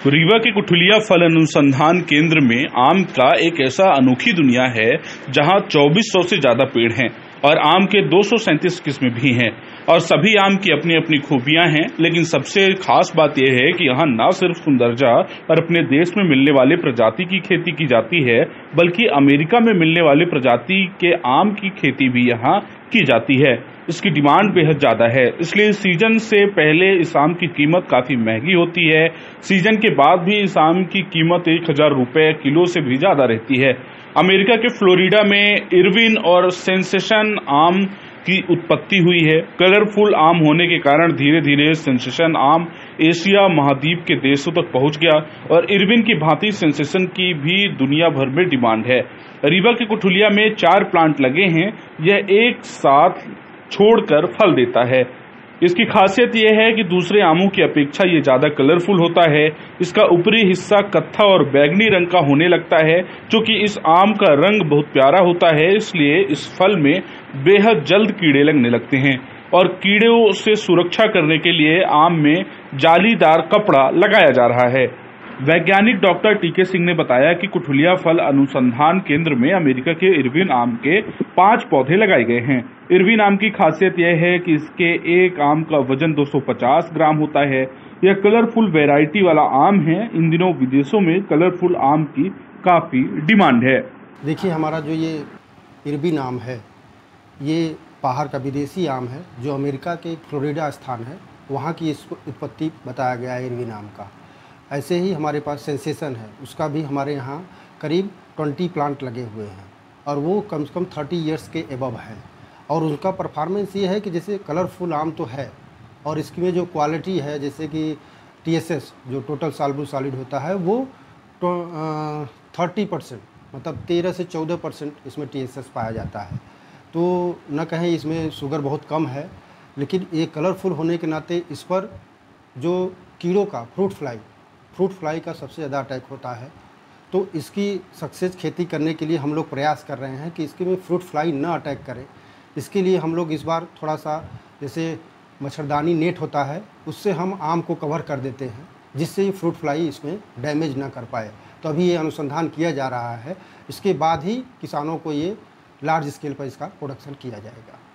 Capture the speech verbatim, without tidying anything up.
रीवा के कुठुलिया फल अनुसंधान केंद्र में आम का एक ऐसा अनोखी दुनिया है जहां चौबीस सौ से ज्यादा पेड़ हैं और आम के दो सौ सैंतीस किस्में भी हैं और सभी आम की अपनी अपनी खूबियां हैं। लेकिन सबसे खास बात यह है कि यहाँ न सिर्फ सुंदरजा और अपने देश में मिलने वाले प्रजाति की खेती की जाती है, बल्कि अमेरिका में मिलने वाले प्रजाति के आम की खेती भी यहाँ की जाती है। इसकी डिमांड बेहद ज्यादा है, इसलिए सीजन से पहले इस आम की कीमत काफी महंगी होती है। सीजन के बाद भी इस आम की कीमत एक हजार रुपए किलो से भी ज्यादा रहती है। अमेरिका के फ्लोरिडा में इरविन और सेंसेशन आम की उत्पत्ति हुई है। कलरफुल आम होने के कारण धीरे धीरे सेंसेशन आम एशिया महाद्वीप के देशों तक पहुंच गया और इरविन की भांति सेंसेशन की भी दुनिया भर में डिमांड है। रीवा के कुठुलिया में चार प्लांट लगे हैं। यह एक साथ छोड़कर फल देता है। इसकी खासियत यह है कि दूसरे आमों की अपेक्षा ये ज्यादा कलरफुल होता है। इसका ऊपरी हिस्सा कत्था और बैगनी रंग का होने लगता है। क्योंकि इस आम का रंग बहुत प्यारा होता है, इसलिए इस फल में बेहद जल्द कीड़े लगने लगते हैं और कीड़ों से सुरक्षा करने के लिए आम में जालीदार कपड़ा लगाया जा रहा है। वैज्ञानिक डॉक्टर टीके सिंह ने बताया कि कुठुलिया फल अनुसंधान केंद्र में अमेरिका के इरविन आम के पांच पौधे लगाए गए हैं। इरविन आम की खासियत यह है कि इसके एक आम का वजन दो सौ पचास ग्राम होता है। यह कलरफुल वैरायटी वाला आम है। इन दिनों विदेशों में कलरफुल आम की काफी डिमांड है। देखिए, हमारा जो ये इरविन आम है, ये बाहर का विदेशी आम है जो अमेरिका के फ्लोरिडा स्थान है, वहाँ की इसको उत्पत्ति बताया गया है इरविन आम का। ऐसे ही हमारे पास सेंसेशन है, उसका भी हमारे यहाँ करीब बीस प्लांट लगे हुए हैं और वो कम से कम तीस इयर्स के एबव है। और उनका परफॉर्मेंस ये है कि जैसे कलरफुल आम तो है और इसकी में जो क्वालिटी है, जैसे कि टीएसएस जो टोटल सॉल्युबल सॉलिड होता है वो थर्टी परसेंट मतलब तेरह से चौदह परसेंट इसमें टीएसएस पाया जाता है। तो न कहें इसमें शुगर बहुत कम है, लेकिन ये कलरफुल होने के नाते इस पर जो कीड़ों का फ्रूट फ्लाई फ्रूट फ्लाई का सबसे ज़्यादा अटैक होता है। तो इसकी सक्सेस खेती करने के लिए हम लोग प्रयास कर रहे हैं कि इसके में फ्रूट फ्लाई न अटैक करे। इसके लिए हम लोग इस बार थोड़ा सा जैसे मच्छरदानी नेट होता है उससे हम आम को कवर कर देते हैं, जिससे ये फ्रूट फ्लाई इसमें डैमेज ना कर पाए। तो अभी ये अनुसंधान किया जा रहा है, इसके बाद ही किसानों को ये लार्ज स्केल पर इसका प्रोडक्शन किया जाएगा।